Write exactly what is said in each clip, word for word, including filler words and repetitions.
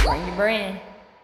Bring your brand.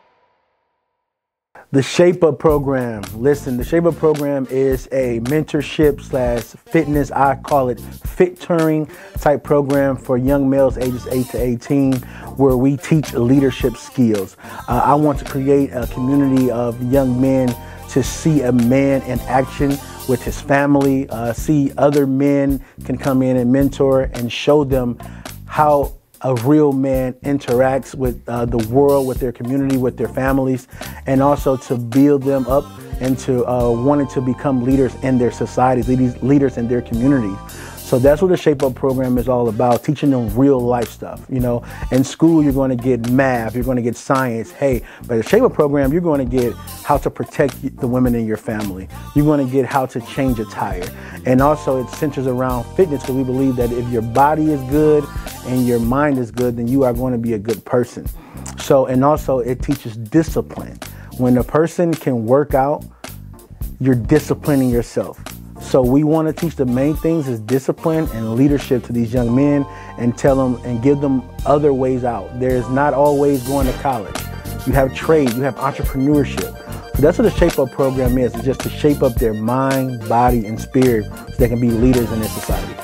The Shape Up program. Listen, the Shape Up program is a mentorship slash fitness, I call it fit touring type program for young males ages eight to eighteen, where we teach leadership skills. Uh, I want to create a community of young men to see a man in action with his family, uh, see other men can come in and mentor and show them how a real man interacts with uh, the world, with their community, with their families, and also to build them up and to uh, wanting to become leaders in their societies, leaders in their communities. So that's what the Shape Up program is all about, teaching them real life stuff. You know, in school you're going to get math, you're going to get science. Hey, but the Shape Up program, you're going to get how to protect the women in your family. You're going to get how to change a tire. And also it centers around fitness, because we believe that if your body is good and your mind is good, then you are going to be a good person. So, and also it teaches discipline. When a person can work out, you're disciplining yourself. So we want to teach the main things is discipline and leadership to these young men, and tell them and give them other ways out. There's not always going to college. You have trade, you have entrepreneurship. So that's what the Shape Up program is, it's just to shape up their mind, body, and spirit so they can be leaders in their society.